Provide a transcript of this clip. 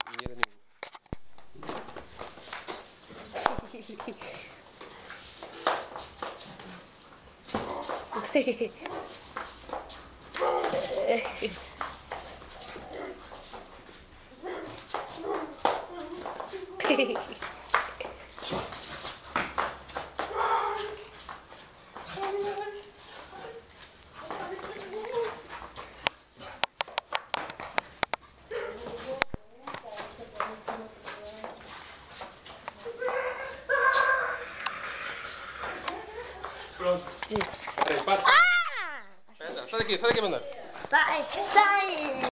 Dinheiro nenhum. Pronto. Sim. Passa. Sai daqui, Manuel. Sai, sai!